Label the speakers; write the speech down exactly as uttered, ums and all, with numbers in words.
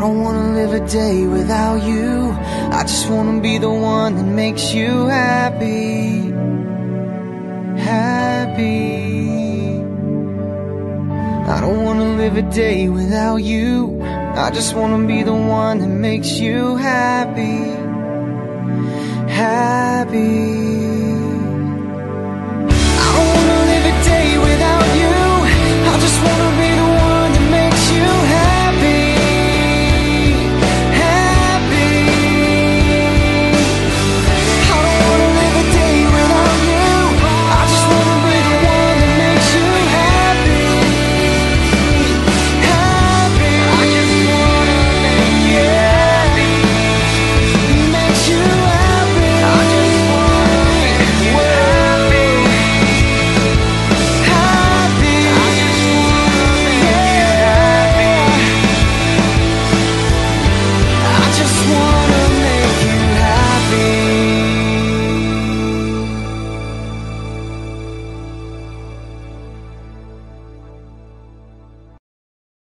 Speaker 1: don't wanna live a day without you. I just wanna be the one that makes you happy, happy. I don't wanna live a day without you. I just wanna be the one that makes you happy, happy.